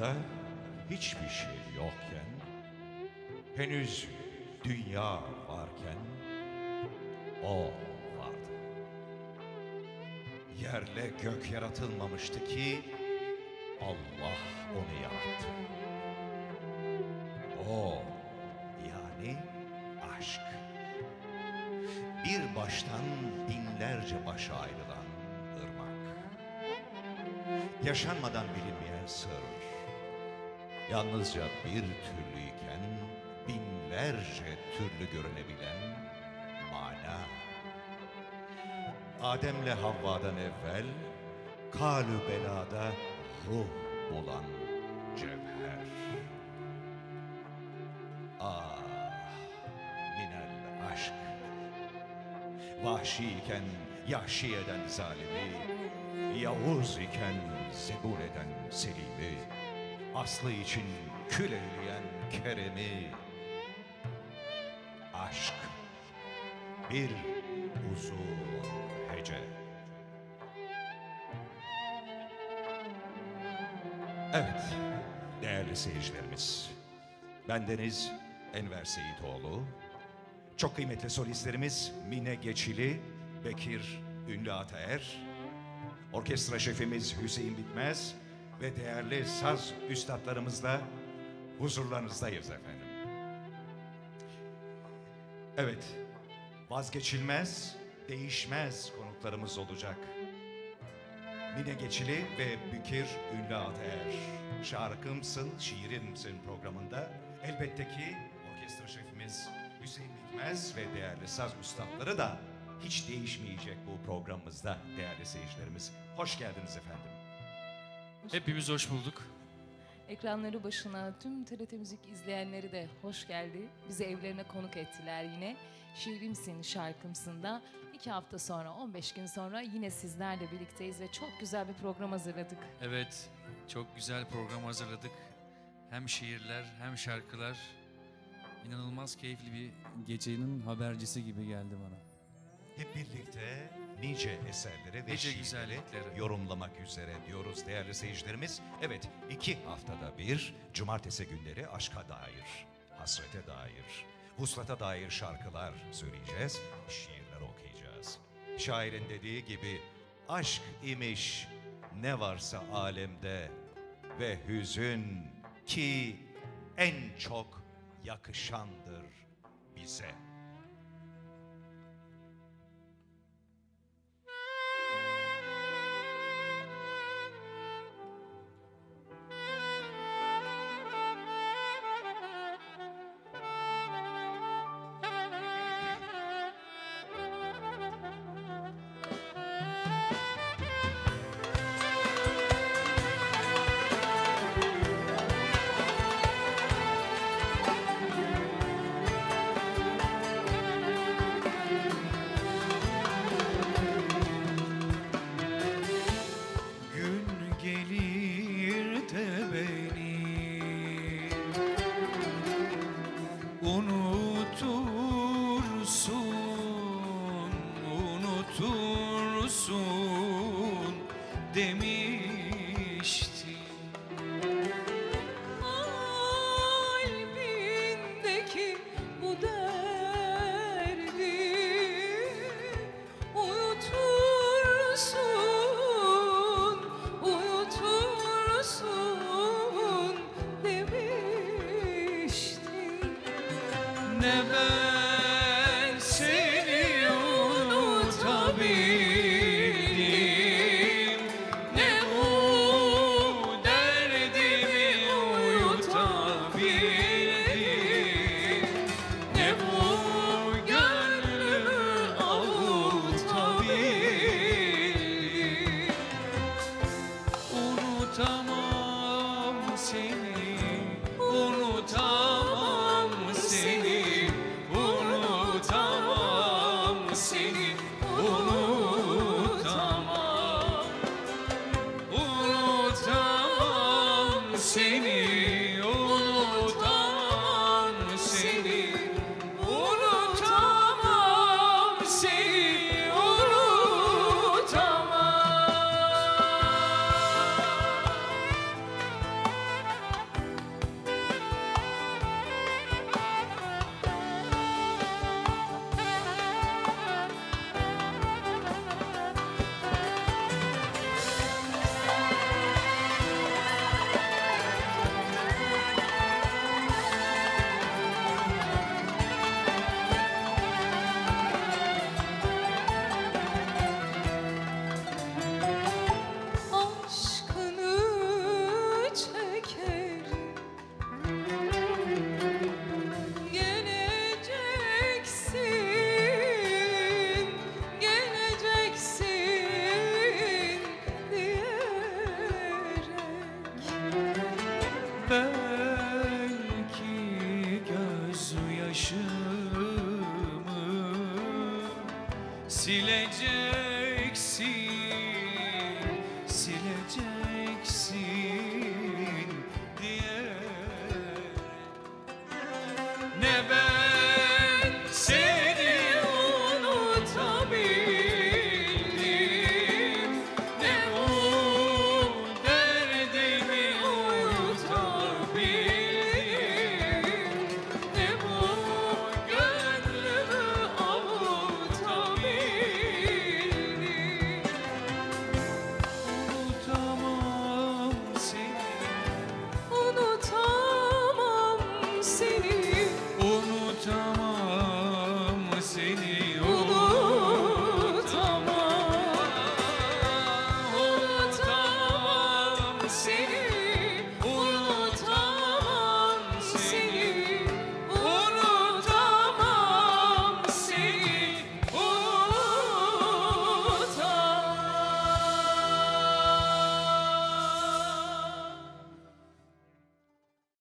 dünyada hiçbir şey yokken, henüz dünya varken o vardı. Yerle gök yaratılmamıştı ki Allah onu yarattı. O, yani aşk. Bir baştan binlerce başa ayrılan ırmak. Yaşanmadan bilinmeyen sır. Yalnızca bir türlüyken binlerce türlü görünebilen mana. Adem'le Havva'dan evvel kalü belada ruh bulan cevher. Ah, minel aşk. Vahşi iken yahşi eden zalimi, Yavuz iken zebur eden selimi, aslı için kül eyleyen keremi. Aşk bir uzun hece. Evet, değerli seyircilerimiz, bendeniz Enver Seyitoğlu, çok kıymetli solistlerimiz Mine Geçili, Bekir Ünlü Ataer, orkestra şefimiz Hüseyin Bitmez ve değerli saz üstadlarımızla huzurlarınızdayız efendim. Evet, vazgeçilmez, değişmez konuklarımız olacak. Mine Geçili ve Bekir Ünlü Ataer, Şarkımsın, Şiirimsin programında elbette ki orkestra şefimiz Hüseyin Bitmez ve değerli saz üstadları da hiç değişmeyecek bu programımızda değerli seyircilerimiz. Hoş geldiniz efendim. Hepimiz hoş bulduk. Ekranları başına tüm TRT Müzik izleyenleri de hoş geldi. Bizi evlerine konuk ettiler yine. Şiirimsin, Şarkımsın da 2 hafta sonra, 15 gün sonra yine sizlerle birlikteyiz ve çok güzel bir program hazırladık. Evet, çok güzel program hazırladık. Hem şiirler hem şarkılar. İnanılmaz keyifli bir Gecenin habercisi gibi geldi bana. Hep birlikte nice eserleri ve Nice şiirleri güzellikleri yorumlamak üzere diyoruz değerli seyircilerimiz. Evet, 2 haftada bir cumartesi günleri aşka dair, hasrete dair, vuslata dair şarkılar söyleyeceğiz, şiirler okuyacağız. Şairin dediği gibi aşk imiş ne varsa alemde ve hüzün ki en çok yakışandır bize. Unutursun demiştin. Kalbindeki bu derdi uyutursun, uyutursun demiştin. Ne ben seni unutabildim, ne bu derdimi uyutabildim, ne bu gönlümü avutabildim. Unutamam seni, unutamam seni, unutamam seni, unutamam, unutamam seni, unutamam seni, unutamam seni, unutamam. belki gözyaşımı sileceksin, sileceksin diye. Ne